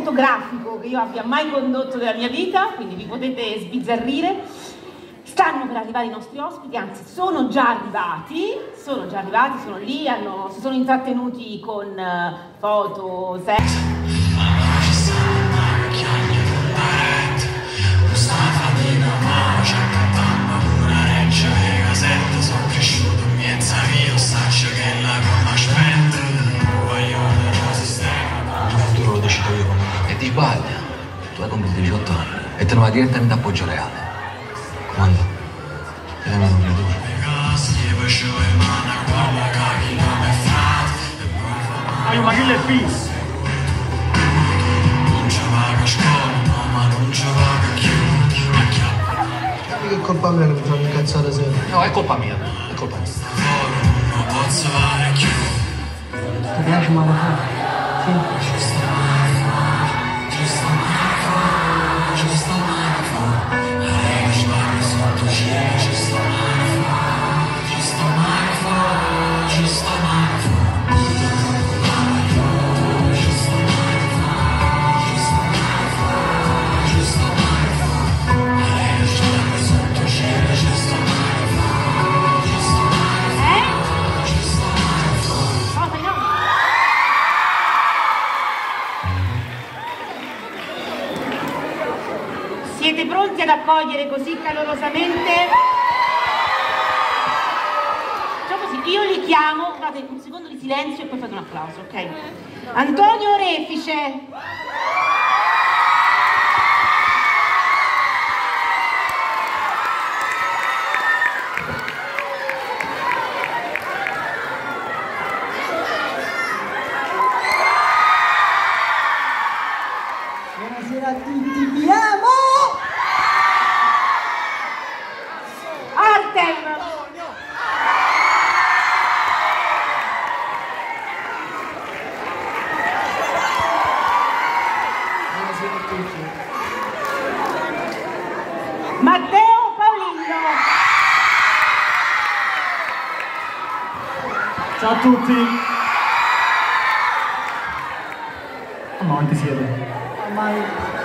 fotografico che io abbia mai condotto nella mia vita, quindi vi potete sbizzarrire. Stanno per arrivare i nostri ospiti, anzi sono già arrivati, sono lì, si sono intrattenuti con foto, sono cresciuto in mezzo a io, saccio che la gomma spende, voglio un sistema. Il futuro lo decido io comunque. E ti sbaglia, tu hai compiuto 18 anni e te ne vai direttamente a Poggioreale. Quando? Ti vengono un creatore. Ma che le bis? Non ci vaga a scuola, no, ma non ci vaga più. Che è colpa mia che mi fanno incazzare sempre. No, è colpa mia, è colpa mia. Non posso fare più. Ti piace male fare? Sì. Siete pronti ad accogliere così calorosamente? Facciamo così, io li chiamo, fate un secondo di silenzio e poi fate un applauso, ok? Antonio Refice. Buonasera a tutti, vi amo! Artem! Buonasera a tutti. Matteo Paolino! Ciao a tutti! Ma quanti siete? Ormai